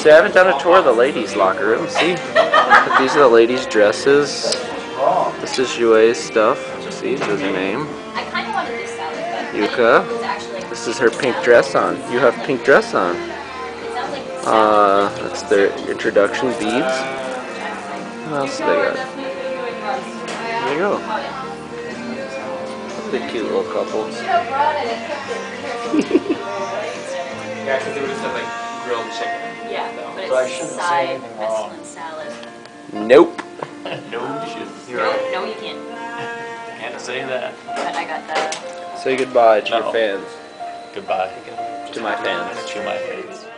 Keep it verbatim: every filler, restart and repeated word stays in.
See, I haven't done a tour of the ladies' locker room. See? But these are the ladies' dresses. This is Jouet's stuff. See, there's her name. Yuka. This is her pink dress on. You have pink dress on. Uh, that's their introduction beads. What else do they got? There you go. They're cute little couple. Yeah, because they would have said like grilled chicken. Yeah, but So I it's shouldn't say side anything wrong. mesclun salad. Nope. No, you shouldn't. You're No, right. no, you can't. Can't say that. But I got the. Say goodbye to No. your fans. Goodbye. To my fans. To my fans.